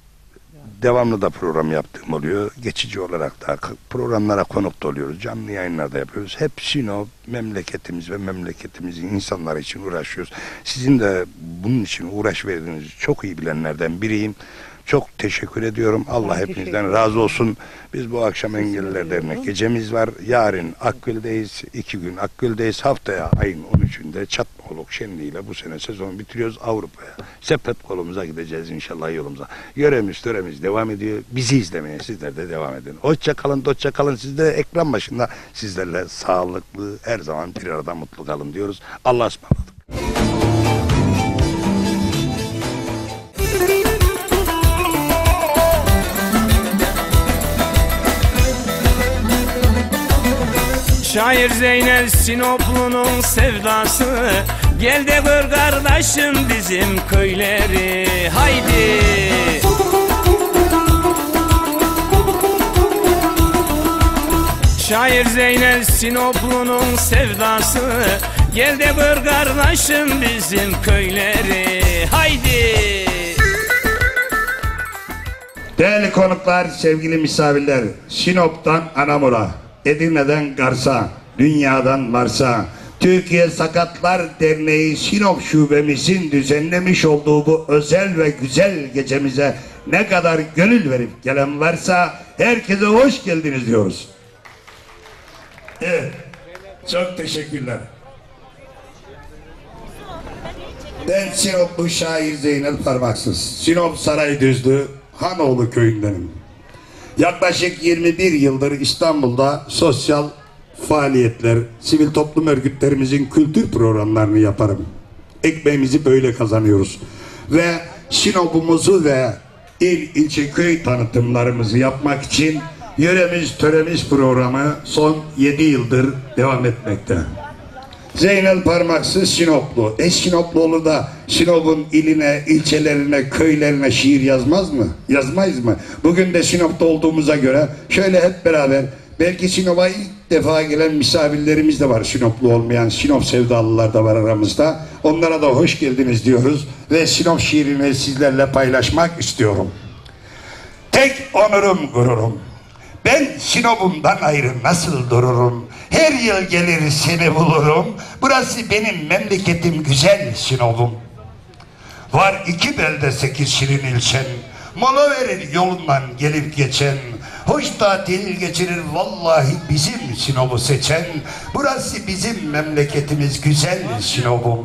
devamlı da program yaptığım oluyor. Geçici olarak da programlara konuk da oluyoruz. Canlı yayınlarda yapıyoruz. Hep Sinop, memleketimiz ve memleketimizin insanları için uğraşıyoruz. Sizin de bunun için uğraş verdiğinizi çok iyi bilenlerden biriyim. Çok teşekkür ediyorum. Allah Ben hepinizden razı olsun. Biz bu akşam Engelliler Dernek gecemiz var. Yarın Akgöl'deyiz. iki gün Akgöl'deyiz. Haftaya ayın on üçünde Çatmaoluk şenliğiyle bu sene sezonu bitiriyoruz Avrupa'ya. Sepet kolumuza gideceğiz inşallah yolumuza. Yöremiz töremiz devam ediyor. Bizi izlemeye sizler de devam edin. Hoşça kalın, hoşça kalın. Siz de ekran başında sizlerle sağlıklı her zaman bir arada mutlu kalın diyoruz. Allah'a ısmarladık. Şair Zeynel Sinoplu'nun sevdası Gel de gör kardeşim bizim köyleri, haydi. Şair Zeynel Sinoplu'nun sevdası, gel de gör kardeşim bizim köyleri, haydi. Değerli konuklar, sevgili misafirler, Sinop'tan Anamur'a, Edirne'den Kars'a, dünyadan Mars'a, Türkiye Sakatlar Derneği Sinop Şubemizin düzenlemiş olduğu bu özel ve güzel gecemize ne kadar gönül verip gelen varsa herkese hoş geldiniz diyoruz. Evet, çok teşekkürler. Ben Sinoplu şair Zeynel Parmaksız, Sinop Saraydüzlü Hanoğlu köyündenim. Yaklaşık yirmi bir yıldır İstanbul'da sosyal faaliyetler, sivil toplum örgütlerimizin kültür programlarını yaparım. Ekmeğimizi böyle kazanıyoruz. Ve Sinop'umuzu ve il, ilçe, köy tanıtımlarımızı yapmak için Yöremiz Töremiz programı son yedi yıldır devam etmekte. Zeynel Parmaksız Sinoplu. E Sinoplu olur da Sinop'un iline, ilçelerine, köylerine şiir yazmaz mı? Yazmayız mı? Bugün de Sinop'ta olduğumuza göre şöyle hep beraber, belki Sinop'a ilk defa gelen misafirlerimiz de var, Sinoplu olmayan, Sinop sevdalılar da var aramızda. Onlara da hoş geldiniz diyoruz ve Sinop şiirini sizlerle paylaşmak istiyorum. Tek onurum gururum, ben Sinop'umdan ayrı nasıl dururum? Her yıl gelir seni bulurum. Burası benim memleketim güzel Sinop'um. Var iki belde sekiz şirin ilçen, mola verir yolundan gelip geçen. Hoş tatil geçirir vallahi bizim Sinop'u seçen. Burası bizim memleketimiz güzel Sinop'um.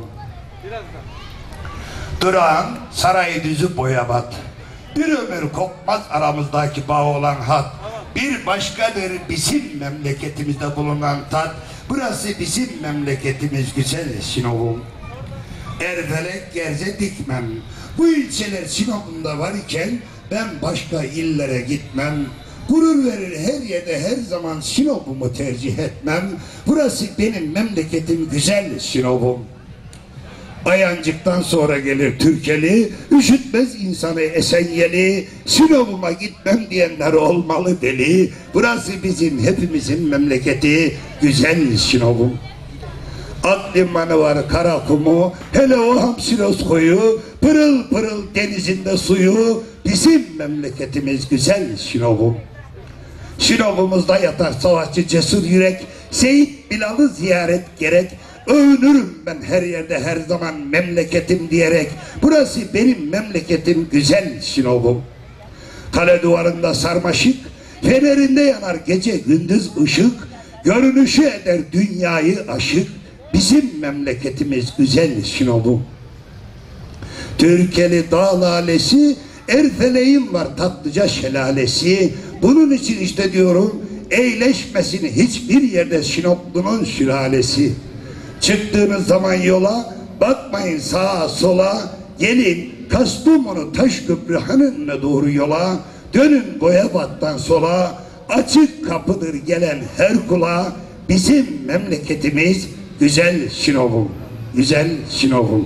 Durağan Saraydüzü Boyabat. Bir ömür kopmaz aramızdaki bağ olan hat. Bir başkadır bizim memleketimizde bulunan tat. Burası bizim memleketimiz güzel Sinop'um. Erfelek Gerze Dikmem. Bu ilçeler Sinop'umda var iken ben başka illere gitmem. Gurur verir her yerde her zaman Sinop'umu tercih etmem. Burası benim memleketim güzel Sinop'um. Ayancık'tan sonra gelir Türkeli, üşütmez insanı Esenyeli, Sinop'uma gitmem diyenler olmalı deli. Burası bizim hepimizin memleketi güzel Sinop'um. At limanı var Karakumu, hele o Hamsilos koyu, pırıl pırıl denizinde suyu, bizim memleketimiz güzel Sinop'um. Sinop'umuzda yatar savaşçı cesur yürek, Seyit Bilal'ı ziyaret gerek. Övünürüm ben her yerde her zaman memleketim diyerek. Burası benim memleketim güzel Sinop'um. Kale duvarında sarmaşık, fenerinde yanar gece gündüz ışık, görünüşü eder dünyayı aşık. Bizim memleketimiz güzel Sinop'um. Türkeli dağ lalesi, Erfeleğin var tatlıca şelalesi. Bunun için işte diyorum, eğleşmesin hiçbir yerde Sinoplu'nun sülalesi. Çıktığınız zaman yola, bakmayın sağa sola, gelin Kastamonu Taşköprü Hanı'na doğru yola, dönün Boyabat'tan sola, açık kapıdır gelen her kula, bizim memleketimiz güzel Sinop'um, güzel Sinop'um.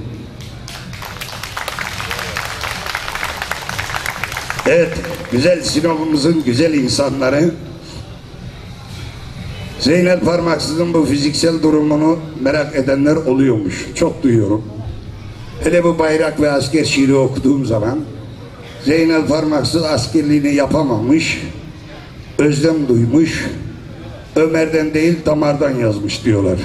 Evet, güzel Sinop'umuzun güzel insanları. Zeynel Parmaksız'ın bu fiziksel durumunu merak edenler oluyormuş. Çok duyuyorum. Hele bu bayrak ve asker şiiri okuduğum zaman Zeynel Parmaksız askerliğini yapamamış, özlem duymuş, Ömer'den değil damardan yazmış diyorlar.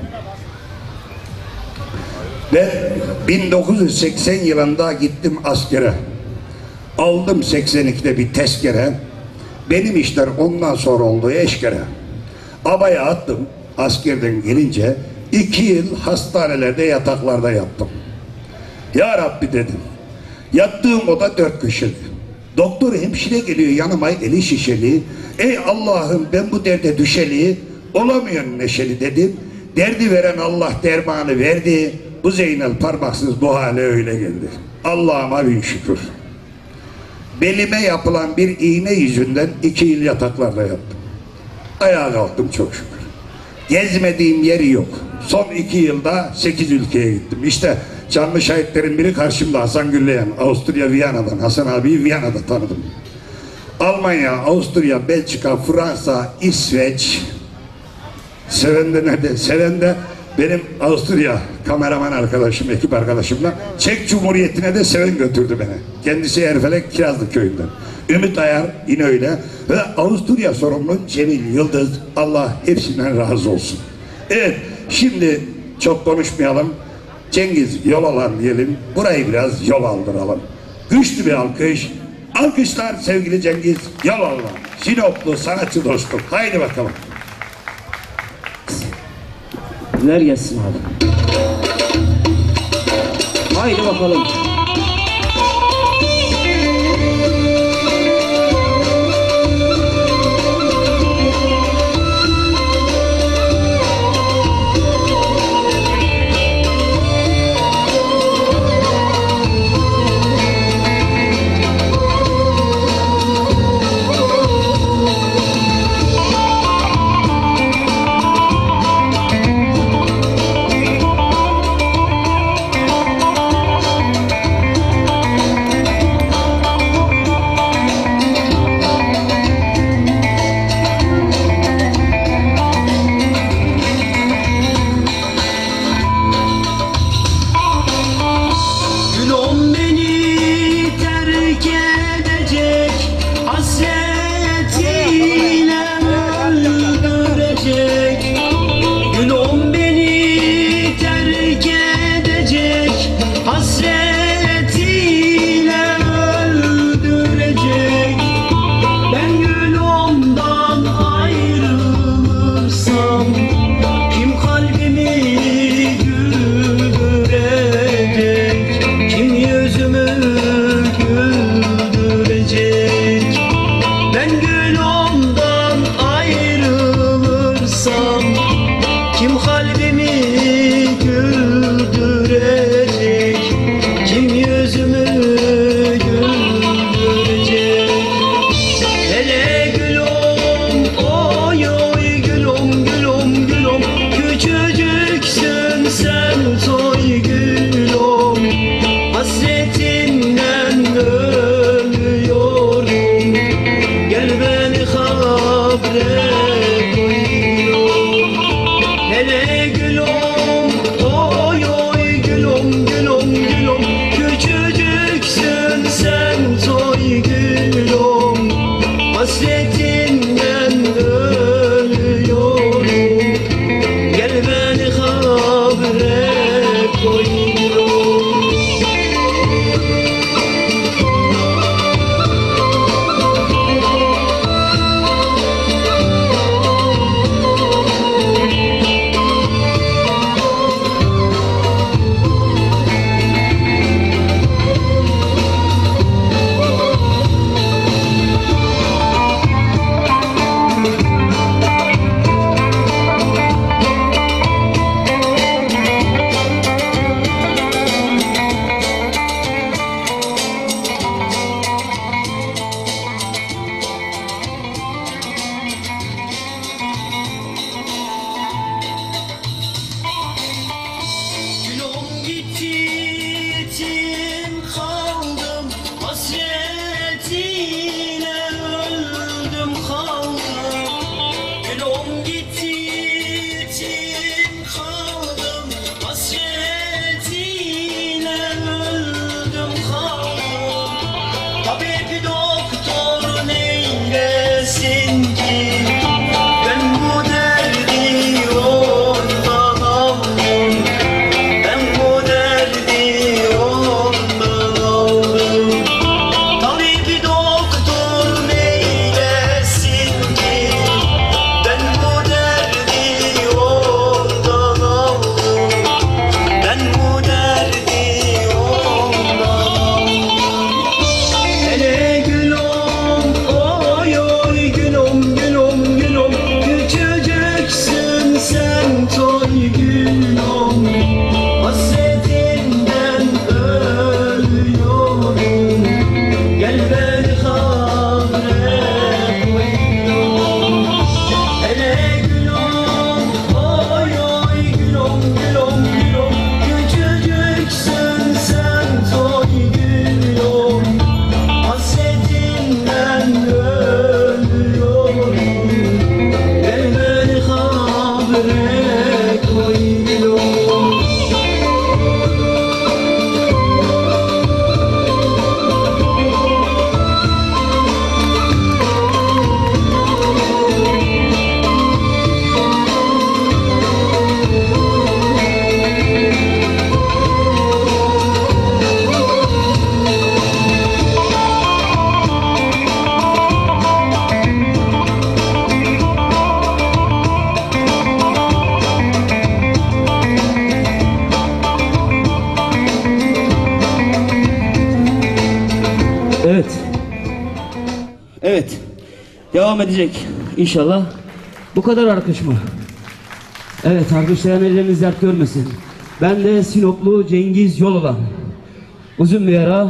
Ben bin dokuz yüz seksen yılında gittim askere. Aldım seksen ikide bir tezkere. Benim işler ondan sonra oldu eşkere. Abaya attım askerden gelince, iki yıl hastanelerde yataklarda yattım. Ya Rabbi dedim, yattığım oda dört köşeli. Doktor hemşire geliyor yanıma eli şişeli. Ey Allah'ım ben bu derde düşeli, olamıyorum neşeli dedim. Derdi veren Allah dermanı verdi. Bu Zeynel Parmaksız bu hale öyle geldi. Allah'ıma bin şükür. Belime yapılan bir iğne yüzünden iki yıl yataklarda yattım. Ayağa kalktım çok şükür. Gezmediğim yeri yok. son iki yılda sekiz ülkeye gittim. İşte canlı şahitlerin biri karşımda, Hasan Gülleyen. Avusturya Viyana'dan. Hasan abiyi Viyana'da tanıdım. Almanya, Avusturya, Belçika, Fransa, İsveç. Sevende nerede? Sevende benim Avusturya kameraman arkadaşım, ekip arkadaşımla Çek Cumhuriyeti'ne de Seven götürdü beni. Kendisi Erfelek Kirazlı köyünden. Ümit Ayar yine öyle. Ve Avusturya sorumlu Cemil Yıldız. Allah hepsinden razı olsun. Evet, şimdi çok konuşmayalım. Cengiz yol alan diyelim. Burayı biraz yol aldıralım. Güçlü bir alkış. Alkışlar sevgili Cengiz yol alan. Sinoplu sanatçı dostum. Haydi bakalım. Ver gelsin abi. Haydi bakalım. devam edecek inşallah. Bu kadar alkış mı? Evet, alkışlayan elleriniz dert görmesin. Ben de Sinoplu Cengiz Yololan. Uzun bir ara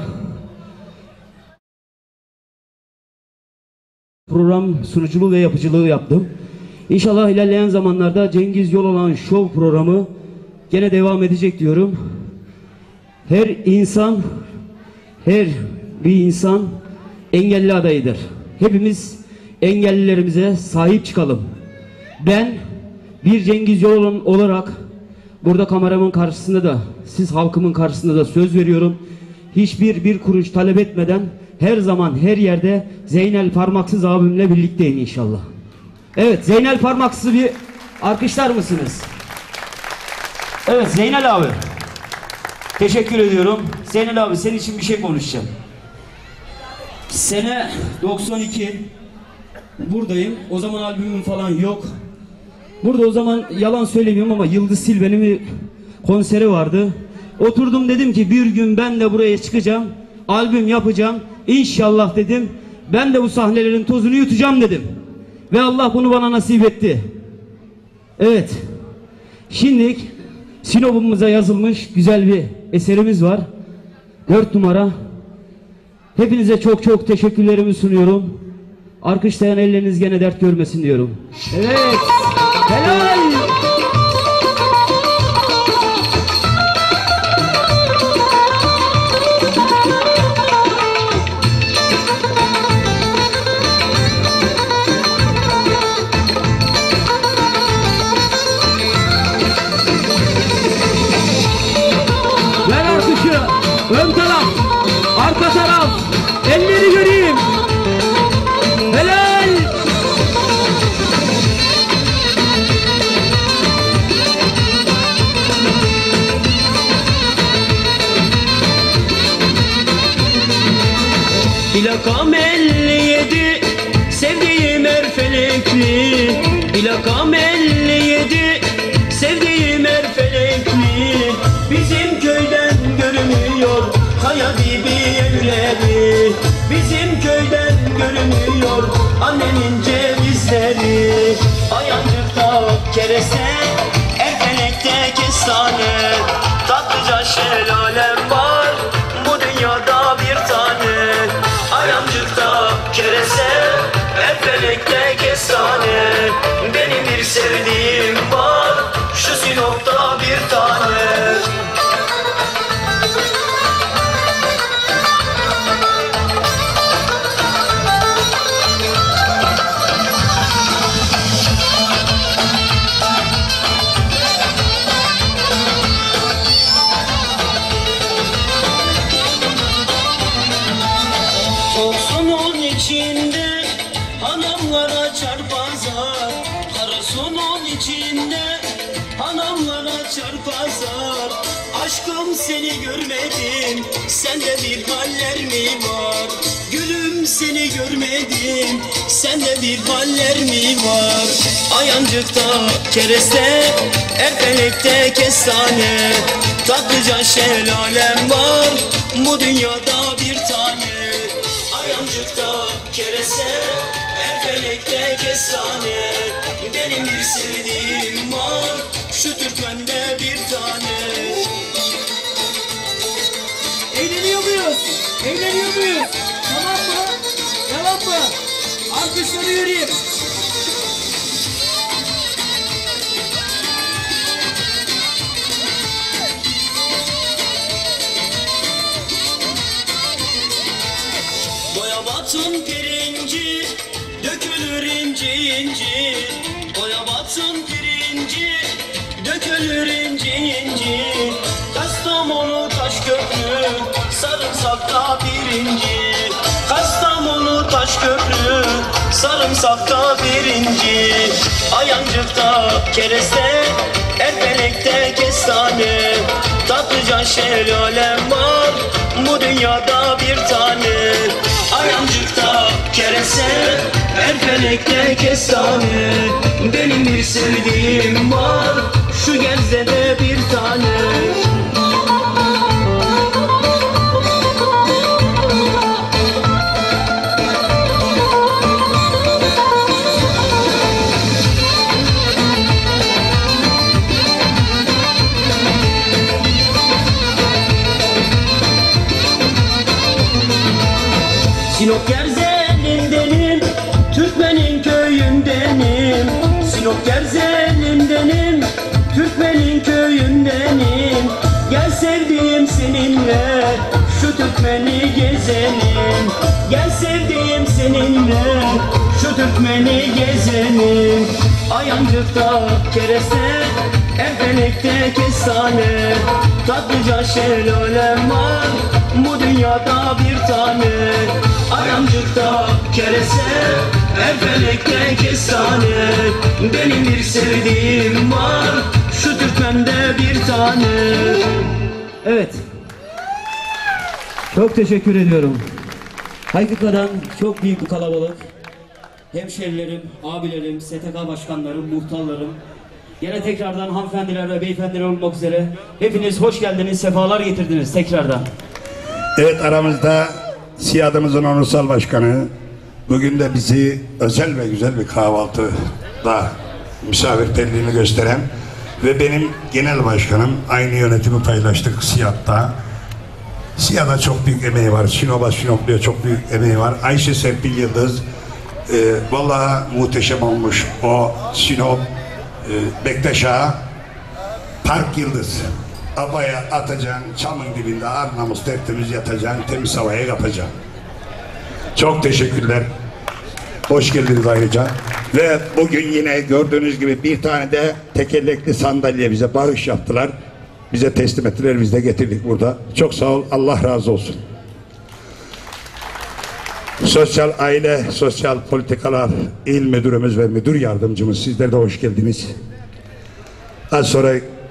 program sunuculuğu ve yapıcılığı yaptım. İnşallah ilerleyen zamanlarda Cengiz Yololan Show programı gene devam edecek diyorum. Her insan, her bir insan engelli adayıdır. Hepimiz engellilerimize sahip çıkalım. Ben bir Cengiz Yololan olarak burada kameramın karşısında da, siz halkımın karşısında da söz veriyorum. Hiçbir bir kuruş talep etmeden her zaman her yerde Zeynel Parmaksız abimle birlikteyim inşallah. Evet, Zeynel Parmaksız'ı bir alkışlar mısınız? Evet Zeynel abi. Teşekkür ediyorum. Zeynel abi, senin için bir şey konuşacağım. Sene doksan iki buradayım. O zaman albümüm falan yok. Burada o zaman yalan söylemiyorum ama Yıldız Silbe'nin bir konseri vardı. Oturdum, dedim ki bir gün ben de buraya çıkacağım. Albüm yapacağım. İnşallah dedim. Ben de bu sahnelerin tozunu yutacağım dedim. Ve Allah bunu bana nasip etti. Evet. Şimdi Sinop'umuza yazılmış güzel bir eserimiz var. Dört numara. Hepinize çok çok teşekkürlerimi sunuyorum. Alkışlayan elleriniz gene dert görmesin diyorum. Evet. Helal. Ver alkışı. Ön taraf, arka taraf, elleri göreyim. Helal. Plakam elli yedi, sevdiğim Erfelekli. Plakam elli yedi, sevdiğim Erfelekli. Bizim köyden görünüyor kaya dibi evleri. Bizim köyden görünüyor annemin cevizleri. Ayancıkta kereste, Erfelek'te kestane. Tatlıca şelalem var bu dünyada bir tane. Ayancıkta kereste, Erfelek'te kestane. Benim bir sevdiğim var şu Sinop'ta bir tane. Tosunun içinde hanımlar açar pazar. Karasunun içinde hanımlar açar pazar. Aşkım seni görmedim, sende bir haller mi var? Gülüm seni görmedim, sende bir haller mi var? Ayancıkta kereste, Erfelek'te kestane. Tatlıca şelalem var bu dünyada bir tane. Ayancıkta kereste, Erfelek'te kestane. Benim bir sevdiğim var şu Türkmen'de bir tane. Eğleniyor muyuz? Eğleniyor muyuz? Tamam mı? Devam mı? Alkışları yürüyeyim. Boyabatın pirinci dökülür inci inci. Boyabatın pirinci dökülür inci inci. Kastamonu Taşköprü sarımsakta birinci. Kastamonu Taşköprü sarımsakta birinci. Ayancıkta kereste, Erfelek'te kestane. Tatlıca şelalem var bu dünyada bir tane. Ayancıkta kereste, Erfelek'te kestane. Benim bir sevdiğim var şu Gebze'de bir tane. Sinop Gerzelim'denim, Türkmen'in köyündenim. Gel sevdiğim seninle şu Türkmen'i gezelim. Gel sevdiğim seninle şu Türkmen'i gezelim. Ayancık'ta kereste, Erfelek'te kestane, tatlıca şelalem var bu dünyada bir tane. Ayancık'ta kereste, Erfelek'te kestane, benim bir sevdiğim var şu Türkmen'de bir tane. Evet. Çok teşekkür ediyorum. Hakikaten çok büyük bir kalabalık. Hemşerilerim, abilerim, S T K başkanlarım, muhtarlarım. Yine tekrardan hanımefendiler ve beyefendiler olmak üzere hepiniz hoş geldiniz, sefalar getirdiniz tekrardan. Evet, aramızda SİAD'ımızın onursal başkanı, bugün de bizi özel ve güzel bir kahvaltıda misafirperverliğini gösteren ve benim genel başkanım, aynı yönetimi paylaştık SİAD'da. SİAD'a çok büyük emeği var. Sinop'a, Sinoplu'ya çok büyük emeği var. Ayşe Serpil Yıldız, e, vallahi muhteşem olmuş o Sinop, e, Bektaş Ağa, Park Yıldız. Havaya atacaksın, çamın dibinde arnamız tertemiz yatacaksın, temiz havaya kapacaksın. Çok teşekkürler. Hoş geldiniz ayrıca. Ve bugün yine gördüğünüz gibi bir tane de tekerlekli sandalye bize bağış yaptılar. Bize teslim ettiler, biz de getirdik burada. Çok sağ ol, Allah razı olsun. Sosyal Aile, Sosyal Politikalar İl Müdürümüz ve Müdür Yardımcımız, sizler de hoş geldiniz. Az sonra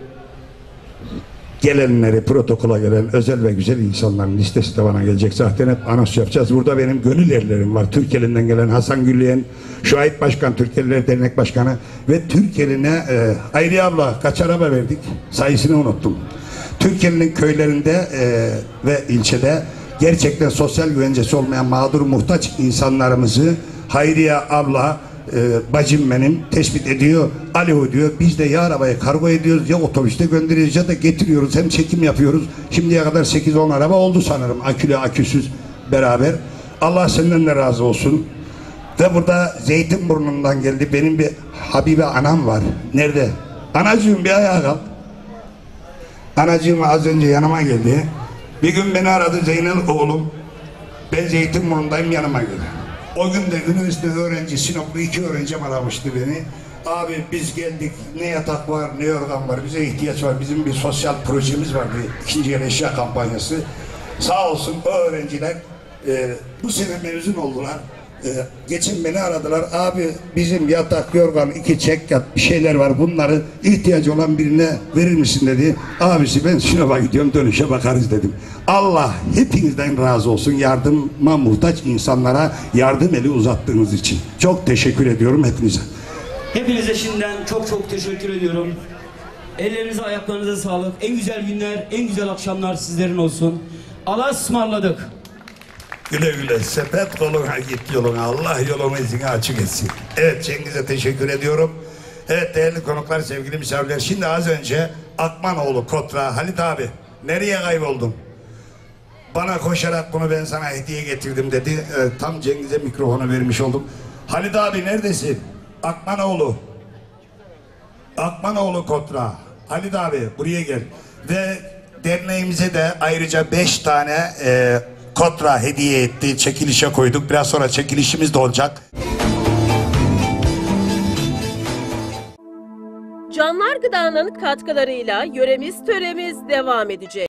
gelenleri, protokola gelen özel ve güzel insanların listesi de bana gelecek. Zaten hep anons yapacağız. Burada benim gönül erlerim var. Türkeli'nden gelen Hasan Gülleyen, Şuayb Başkan, Türkeliler Dernek Başkanı ve Türkeli'ne e, Hayriye abla kaç araba verdik? Sayısını unuttum. Türkeli'nin köylerinde e, ve ilçede gerçekten sosyal güvencesi olmayan mağdur, muhtaç insanlarımızı Hayriye abla, e, bacım benim tespit ediyor. Alo diyor. Biz de ya arabaya kargo ediyoruz, ya otobüste gönderiyoruz, ya da getiriyoruz. Hem çekim yapıyoruz. Şimdiye kadar sekiz on araba oldu sanırım. Akülü aküsüz beraber. Allah senden de razı olsun. Ve burada Zeytinburnu'ndan geldi. Benim bir Habibe anam var. Nerede? Anacığım bir ayağa kalk. Anacığım az önce yanıma geldi. Bir gün beni aradı, Zeynel oğlum. Ben Zeytinburnu'ndayım, yanıma geldi. O gün de üniversite öğrenci, Sinoplu iki öğrencim aramıştı beni. Abi biz geldik, ne yatak var, ne yorgan var, bize ihtiyaç var. Bizim bir sosyal projemiz var, bir ikinci el eşya kampanyası. Sağ olsun o öğrenciler e, bu sene mezun oldular. E, geçen beni aradılar, abi bizim yatak, yorgan, iki çekyat bir şeyler var, bunları ihtiyacı olan birine verir misin dedi. Abisi ben Sinop'a gidiyorum, dönüşe bakarız dedim. Allah hepinizden razı olsun, yardıma muhtaç insanlara yardım eli uzattığınız için. Çok teşekkür ediyorum hepinize. Hepinize şimdiden çok çok teşekkür ediyorum. Ellerinize, ayaklarınıza sağlık. En güzel günler, en güzel akşamlar sizlerin olsun. Allah'a ısmarladık. Güle güle, sepet koluna git yoluna, Allah yolunu izini açık etsin. Evet, Cengiz'e teşekkür ediyorum. Evet değerli konuklar, sevgili misafirler, şimdi az önce Akmanoğlu Kotra, Halit abi nereye kayboldun? Bana koşarak bunu ben sana hediye getirdim dedi. Ee, tam Cengiz'e mikrofonu vermiş oldum. Halit abi neredesin? Akmanoğlu. Akmanoğlu Kotra. Halit abi buraya gel. Ve derneğimize de ayrıca beş tane e, Kotra hediye etti. Çekilişe koyduk. Biraz sonra çekilişimiz de olacak. Canlar Gıda'nın katkılarıyla yöremiz töremiz devam edecek.